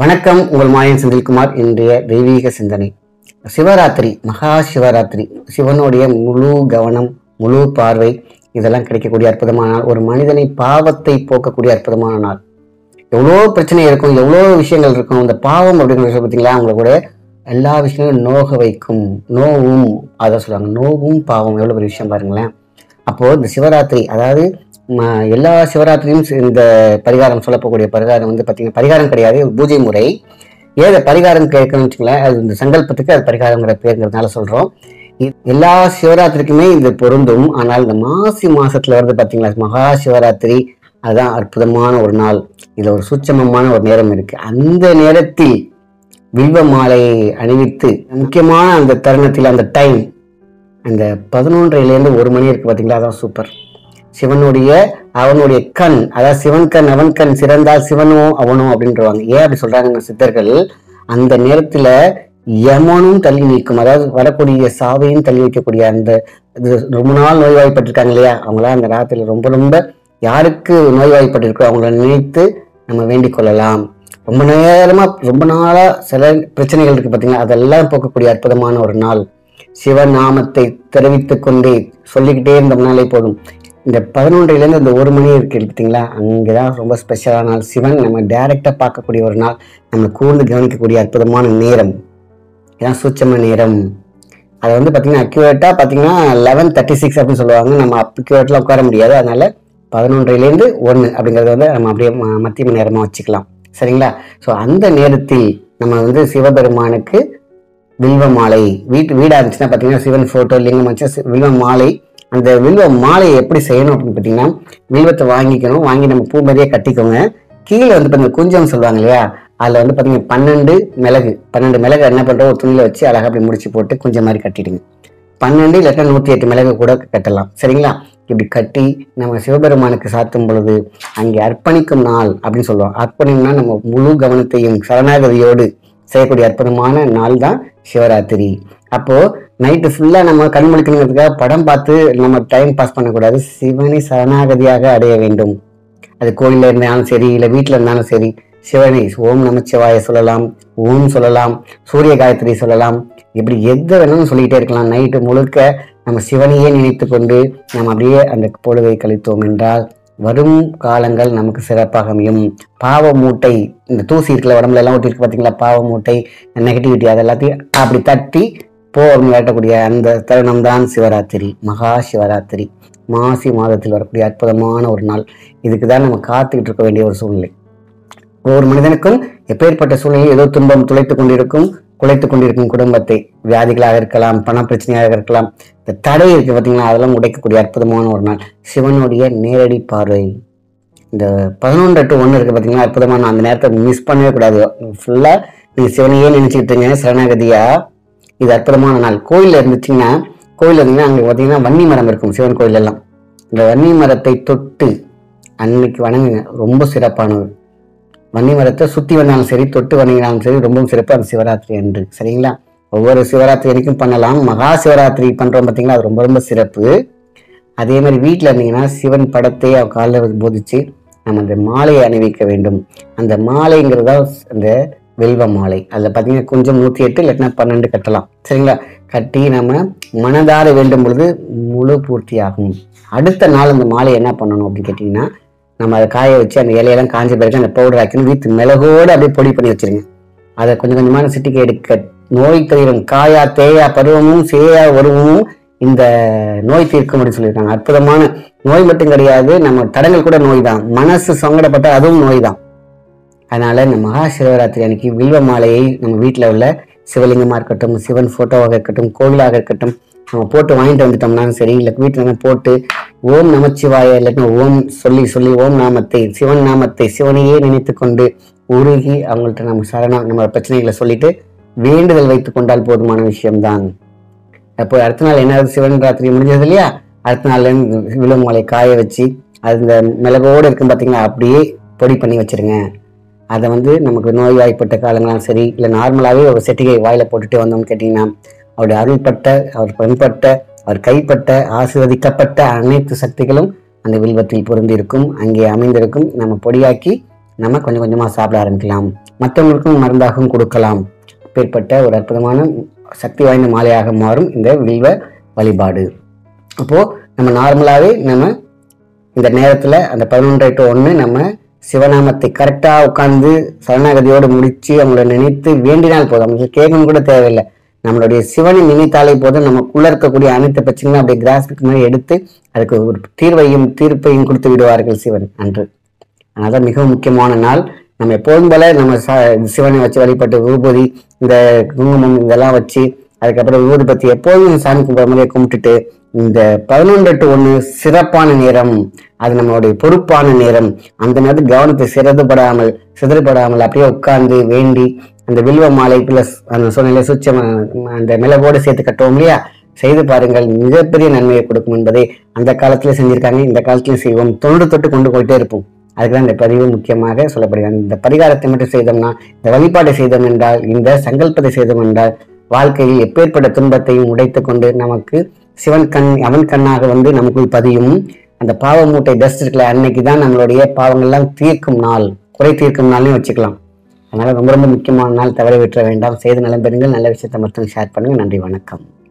வணக்கம். உங்கள் மாயன் செந்தில்குமார். இன்றைய தெய்வீக சிந்தனை சிவராத்திரி, மகா சிவராத்திரி. சிவனுடைய முழு கவனம், முழு பார்வை இதெல்லாம் கிடைக்கக்கூடிய அற்புதமான நாள். ஒரு மனிதனை பாவத்தை போக்கக்கூடிய அற்புதமான நாள். எவ்வளோ பிரச்சனை இருக்கும், எவ்வளோ விஷயங்கள் இருக்கும். அந்த பாவம் அப்படிங்கிற விஷயம் பார்த்தீங்களா, அவங்களை கூட எல்லா விஷயங்களும் நோக வைக்கும். நோவும் அதான் சொல்லுவாங்க, நோவும் பாவம் எவ்வளோ பெரிய விஷயம் பாருங்களேன். அப்போ இந்த சிவராத்திரி, அதாவது எல்லா சிவராத்திரியும் இந்த பரிகாரம் சொல்லப்போக்கூடிய பரிகாரம் வந்து பார்த்தீங்கன்னா பரிகாரம் கிடையாது, பூஜை முறை. ஏத பரிகாரம் கேட்கணும்னு வச்சுங்களேன், அது இந்த சங்கல்பத்துக்கு அது பரிகாரங்கிற பேருங்கிறதுனால சொல்றோம். எல்லா சிவராத்திரிக்குமே இது பொருந்தும். ஆனால் இந்த மாசி மாசத்துல வருது பார்த்தீங்களா, மகா சிவராத்திரி, அதுதான் அற்புதமான ஒரு நாள். இதுல ஒரு சூட்சமமான ஒரு நேரம் இருக்கு. அந்த நேரத்தில் வில்வ மாலையை அணிவித்து முக்கியமான அந்த தருணத்தில், அந்த டைம், அந்த 11:30 1 மணி இருக்கு பார்த்தீங்களா, அதான் சூப்பர். சிவனுடைய அவனுடைய கண், அதாவது சிவன் கண் அவன் கண் சிறந்தால் சிவனோ அவனோ அப்படின்றவாங்க. ஏன் அப்படி சொல்றாங்க சித்தர்கள்? அந்த நேரத்துல யமனும் தள்ளி நீக்கும், அதாவது வரக்கூடிய சாவையும் தள்ளி வைக்கக்கூடிய அந்த ரொம்ப நாள் நோய்வாய்ப்பட்டிருக்காங்க இல்லையா, அவங்களாம் அந்த ராத்திரில ரொம்ப ரொம்ப யாருக்கு நோய்வாய்ப்பட்டிருக்கோ அவங்கள நினைத்து நம்ம வேண்டிக் கொள்ளலாம். ரொம்ப நேரமா ரொம்ப நாளா சில பிரச்சனைகள் இருக்கு பார்த்தீங்களா, அதெல்லாம் போக்கக்கூடிய அற்புதமான ஒரு நாள். சிவன் நாமத்தை தெரிவித்துக் கொண்டே சொல்லிக்கிட்டே இருந்தோம்னாலே போதும். இந்த 11:00 இந்த 1 மணி இருக்கு பார்த்தீங்களா, அங்கேதான் ரொம்ப ஸ்பெஷலான நாள். சிவன் நம்ம டைரக்டா பார்க்கக்கூடிய ஒரு நாள், நம்ம கூர்ந்து கவனிக்கக்கூடிய அற்புதமான நேரம், இதான் சூட்சம நேரம். அதை வந்து பார்த்தீங்கன்னா அக்யூரேட்டா பார்த்தீங்கன்னா 11:36 அப்படின்னு சொல்லுவாங்க. நம்ம அக்யூரேட்ல உட்கார முடியாது, அதனால 11:00 1 அப்படிங்கறத வந்து நம்ம அப்படியே மத்திய நேரமா வச்சுக்கலாம், சரிங்களா? ஸோ அந்த நேரத்தில் நம்ம வந்து சிவபெருமானுக்கு வில்வ மாலை, வீடா இருந்துச்சுன்னா பார்த்தீங்கன்னா சிவன் போட்டோ லிங்கம் வச்சு வில்வ மாலை. அந்த வில்வ மாலையை எப்படி செய்யணும் அப்படின்னு பார்த்தீங்கன்னா, வில்வத்தை வாங்கிக்கணும், வாங்கி நம்ம பூ மாதிரியே கட்டிக்கோங்க. கீழே வந்து பார்த்தீங்கன்னா குஞ்சம் சொல்லுவாங்க இல்லையா, அதில் வந்து பார்த்தீங்கன்னா 12 மிளகு என்ன பண்ணுறோம், ஒரு துணியில் வச்சு அழகாக அப்படி முடிச்சு போட்டு குஞ்சம் மாதிரி கட்டிடுங்க. 12 இல்லாட்டா 108 மிளகு கூட கட்டலாம், சரிங்களா? இப்படி கட்டி நம்ம சிவபெருமானுக்கு சாத்தும் பொழுது அங்கே அர்ப்பணிக்கும் நாள் அப்படின்னு சொல்லுவோம். அர்ப்பணிக்கம்னா நம்ம முழு கவனத்தையும் சரணாகதியோடு செய்யக்கூடிய அற்புதமான நாள் தான் சிவராத்திரி. அப்போ நைட்டு ஃபுல்லா நம்ம கண் முழிக்கணுங்கிறதுக்காக படம் பார்த்து நம்ம டைம் பாஸ் பண்ணக்கூடாது. சிவனை சரணாகதியாக அடைய வேண்டும். அது கோயில்ல இருந்தாலும் சரி, இல்லை வீட்டுல இருந்தாலும் சரி, சிவனை ஓம் நமச்சிவாய சொல்லலாம், ஓம் சொல்லலாம், சூரிய காயத்ரி சொல்லலாம், இப்படி எதை வேணாலும் சொல்லிக்கிட்டே இருக்கலாம். நைட்டு முழுக்க நம்ம சிவனையே நினைத்து கொண்டு நம்ம அப்படியே அந்த பொழுதை கழித்தோம் என்றால் வரும் காலங்கள் நமக்கு சிறப்பாக அமையும். பாவ மூட்டை, இந்த தூசி இருக்கிற உடம்புல எல்லாம் ஒட்டி இருக்கு பார்த்தீங்களா, பாவ மூட்டை, நெகட்டிவிட்டி, அது எல்லாத்தையும் அப்படி தட்டி அப்படின்னு வேட்டக்கூடிய அந்த தருணம் தான் சிவராத்திரி, மகா சிவராத்திரி. மாசி மாதத்தில் வரக்கூடிய அற்புதமான ஒரு நாள். இதுக்கு தான் நம்ம காத்துக்கிட்டு இருக்க வேண்டிய ஒரு சூழ்நிலை. ஒவ்வொரு மனிதனுக்கும் எப்பேற்பட்ட சூழ்நிலையில் ஏதோ துன்பம் குலைத்துக் கொண்டிருக்கும் குடும்பத்தை, வியாதிகளாக இருக்கலாம், பண பிரச்சனையாக இருக்கலாம், இந்த தடை இருக்கு பார்த்தீங்களா, அதெல்லாம் உடைக்கக்கூடிய அற்புதமான ஒரு நாள். சிவனுடைய நேரடி பார்வை. இந்த 11 to 1 இருக்கு பார்த்தீங்களா, அற்புதமான அந்த நேரத்தை மிஸ் பண்ணவே கூடாது. ஃபுல்லா நீங்க சிவனையே நினைச்சுக்கிட்டுங்க சரணாகதியா. இது அற்புதமான நாள். கோயில்ல இருந்துச்சுன்னா, கோயில் இருந்தீங்கன்னா அங்கே பார்த்தீங்கன்னா வன்னி மரம் இருக்கும் சிவன் கோயில் எல்லாம். இந்த வன்னி மரத்தை தொட்டு அன்னைக்கு வணங்குங்க, ரொம்ப சிறப்பானது. வன்னி மரத்தை சுத்தி வந்தாலும் சரி, தொட்டு வணங்கினாலும் சரி, ரொம்பவும் சிறப்பு அந்த சிவராத்திரி அன்று, சரிங்களா? ஒவ்வொரு சிவராத்திரி வரைக்கும் பண்ணலாம். மகா சிவராத்திரி பண்றோம் பார்த்தீங்களா, அது ரொம்ப ரொம்ப சிறப்பு. அதே மாதிரி வீட்டில் இருந்தீங்கன்னா சிவன் படத்தை காலில் போதிச்சு நம்ம அந்த மாலையை அணிவிக்க வேண்டும். அந்த மாலைங்கிறதா அந்த வில்வ மாலை. அதில் பார்த்தீங்கன்னா கொஞ்சம் 108 இல்லைன்னா 12 கட்டலாம், சரிங்களா? கட்டி நம்ம மனதார வேண்டும் பொழுது முழு பூர்த்தி ஆகும். அடுத்த நாள் அந்த மாலை என்ன பண்ணணும் அப்படின்னு கேட்டிங்கன்னா, நம்ம அதை காய வச்சு அந்த இலையெல்லாம் காஞ்ச பிறகு அந்த பவுடர் ஆக்கணும். வீட்டு மிளகோடு அப்படியே பொடி பண்ணி வச்சிருங்க. அதை கொஞ்சம் கொஞ்சமான சிட்டிக்கு எடுக்க. நோய் தீரும் காயா தேயா பருவமும் சேயா உருவமும் இந்த நோய் தீர்க்கும் அப்படின்னு சொல்லியிருக்காங்க. அற்புதமான நோய் மட்டும் கிடையாது, நம்ம தடங்கள் கூட நோய் தான். மனசு சங்கடப்பட்ட அதுவும் நோய் தான். அதனால இந்த மகா சிவராத்திரி அன்னைக்கு வில்வ மாலையை நம்ம வீட்டில் உள்ள சிவலிங்கமா இருக்கட்டும், சிவன் போட்டோவாக இருக்கட்டும், கோவிலாக இருக்கட்டும், நம்ம போட்டு வாங்கிட்டு வந்துட்டோம்னாலும் சரி, இல்லை வீட்டில் போட்டு ஓம் நமச்சிவாய இல்லைன்னா ஓம் சொல்லி ஓம் நாமத்தை, சிவன் நாமத்தை, சிவனையே நினைத்து கொண்டு உருகி அவங்கள்ட்ட நம்ம சரணம், நம்ம பிரச்சனைகளை சொல்லிட்டு வேண்டுதல் வைத்து கொண்டால் போதுமான விஷயம்தான். அப்போ அடுத்த நாள் என்ன, சிவன் ராத்திரி முடிஞ்சது இல்லையா, அடுத்த நாள்ல இருந்து வில்வ மாலை காய வச்சு அது இந்த மிளகோடு இருக்கும் பார்த்தீங்களா, அப்படியே பொடி பண்ணி வச்சிருங்க. அதை வந்து நமக்கு நோய்வாய்ப்பட்ட காலங்களாம் சரி, இல்லை நார்மலாகவே ஒரு செட்டிகை வாயில போட்டுட்டு வந்தோம்னு கேட்டிங்கன்னா, அவருடைய அருள்பட்ட, அவர் பண்பட்ட, அவர் கைப்பட்ட, ஆசீர்வதிக்கப்பட்ட அனைத்து சக்திகளும் அந்த வில்வத்தில் பொருந்தி இருக்கும், அங்கே அமைந்திருக்கும். நம்ம பொடியாக்கி நம்ம கொஞ்சம் கொஞ்சமாக சாப்பிட ஆரம்பிக்கலாம். மற்றவங்களுக்கும் மருந்தாகவும் கொடுக்கலாம். அப்பேற்பட்ட ஒரு அற்புதமான சக்தி வாய்ந்த மாலையாக மாறும் இந்த வில்வ வழிபாடு. அப்போது நம்ம நார்மலாகவே நம்ம இந்த நேரத்தில் அந்த 11 to 1 நம்ம சிவநாமத்தை கரெக்டாக உட்காந்து சரணாகதியோடு முடித்து அவங்கள நினைத்து வேண்டினால் போதும். அவங்களுக்கு கேட்கணும் கூட தேவையில்லை. நம்மளுடைய சிவனை நினைத்தாலே போதும், நமக்குள்ள இருக்கக்கூடிய அனைத்து பிரச்சனைகளும் அப்படியே கிராஸ்க்கு மாதிரி எடுத்து அதுக்கு ஒரு தீர்ப்பையும் கொடுத்து விடுவார்கள் சிவன் அன்று. அதனால மிகவும் முக்கியமான நாள். நம்ம எப்போதும் போல நம்ம சிவனை வச்சு வழிபட்டு விபூதி, இந்த குங்குமம் இதெல்லாம் வச்சு அதுக்கப்புறம் விபூதி பற்றி எப்போதும் சாமி கும்பிட்ற மாதிரியே கும்பிட்டுட்டு இந்த 11 to 1 சிறப்பான நேரம், அது நம்மளுடைய பொறுப்பான நேரம். அந்த நேரத்தில் கவனத்தை சிதறப்படாமல் அப்படியே உட்கார்ந்து வேண்டி அந்த வில்வ மாலை பிளஸ் அந்த சூழ்நிலை சுச்சம் அந்த மிளகோடு சேர்த்து கட்டுவோம் இல்லையா, செய்து பாருங்கள். மிகப்பெரிய நன்மையை கொடுக்கும் என்பதை அந்த காலத்துல செஞ்சிருக்காங்க, இந்த காலத்திலும் செய்வோம். தொட்டு கொண்டு போயிட்டே இருப்போம். அதுக்குதான் இந்த பதிவு முக்கியமாக சொல்லப்படுகிறது. இந்த பரிகாரத்தை மட்டும் செய்தோம்னா, இந்த வழிபாட்டை செய்தோம் என்றால், இந்த சங்கல்பத்தை செய்தோம் என்றால், வாழ்க்கையில் எப்பேற்பட்ட துன்பத்தையும் உடைத்து கொண்டு நமக்கு சிவன் அவன் கண்ணாக வந்து நமக்குள் பதியும். அந்த பாவ மூட்டை டஸ்ட் இருக்கல, அன்னைக்கு தான் நம்மளுடைய பாவங்கள்லாம் தீர்க்கும் நாள், குறை தீர்க்கும் நாள்னு வச்சுக்கலாம். அதனால ரொம்ப ரொம்ப முக்கியமான நாள், தவற விட்டுற வேண்டாம். செய்து நலம் பெறுங்கள். நல்ல விஷயத்தை மட்டும் ஷேர் பண்ணுங்க. நன்றி, வணக்கம்.